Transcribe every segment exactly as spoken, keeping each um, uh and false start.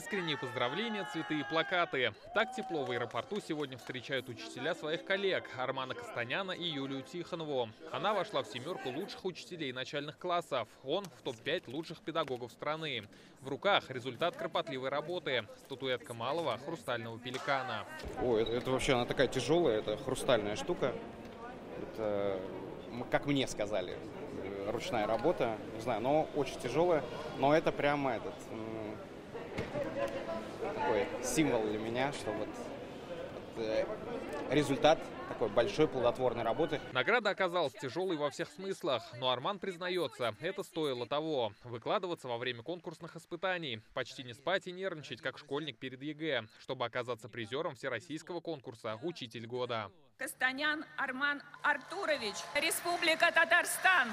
Искренние поздравления, цветы и плакаты. Так тепло в аэропорту сегодня встречают учителя своих коллег Армана Костаняна и Юлию Тихонову. Она вошла в семерку лучших учителей начальных классов. Он в топ пять лучших педагогов страны. В руках результат кропотливой работы. Статуэтка малого хрустального пеликана. Ой, это, это вообще она такая тяжелая, это хрустальная штука. Это, как мне сказали, ручная работа, не знаю, но очень тяжелая. Но это прямо этот такой символ для меня, что вот, вот э, результат такой большой плодотворной работы. Награда оказалась тяжелой во всех смыслах, но Арман признается, это стоило того. Выкладываться во время конкурсных испытаний, почти не спать и нервничать, как школьник перед ЕГЭ, чтобы оказаться призером всероссийского конкурса «Учитель года». Костанян Арман Артурович, Республика Татарстан.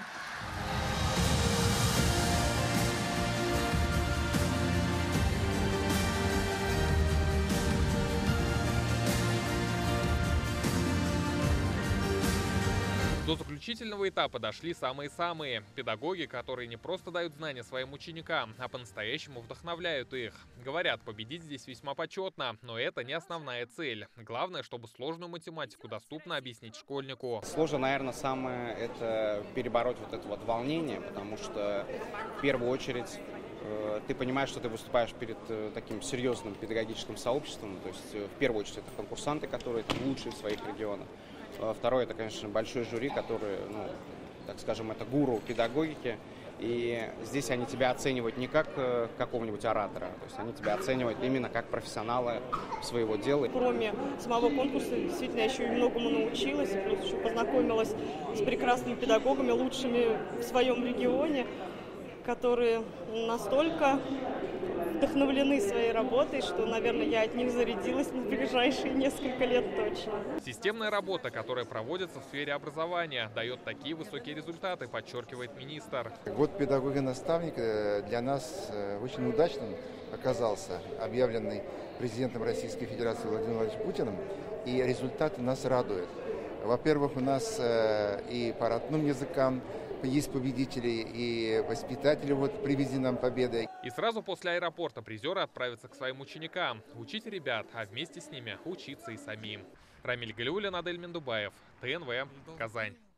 До заключительного этапа дошли самые-самые. Педагоги, которые не просто дают знания своим ученикам, а по-настоящему вдохновляют их. Говорят, победить здесь весьма почетно, но это не основная цель. Главное, чтобы сложную математику доступно объяснить школьнику. Сложно, наверное, самое это перебороть вот это вот волнение, потому что в первую очередь ты понимаешь, что ты выступаешь перед таким серьезным педагогическим сообществом. То есть в первую очередь это конкурсанты, которые там лучшие в своих регионах. Второе, это, конечно, большой жюри, который, ну, так скажем, это гуру педагогики. И здесь они тебя оценивают не как какого-нибудь оратора, то есть они тебя оценивают именно как профессионала своего дела. Кроме самого конкурса, действительно, я еще и многому научилась, плюс еще познакомилась с прекрасными педагогами, лучшими в своем регионе, которые настолько вдохновлены своей работой, что, наверное, я от них зарядилась на ближайшие несколько лет точно. Системная работа, которая проводится в сфере образования, дает такие высокие результаты, подчеркивает министр. Год педагога-наставника для нас очень удачным оказался, объявленный президентом Российской Федерации Владимиром Владимировичем Путиным, и результаты нас радуют. Во-первых, у нас и по родным языкам есть победители, и воспитатели вот привезли нам победы. И сразу после аэропорта призеры отправятся к своим ученикам. Учить ребят, а вместе с ними учиться и самим. Рамиль Галиуллин, Адель Мендубаев, ТНВ, Казань.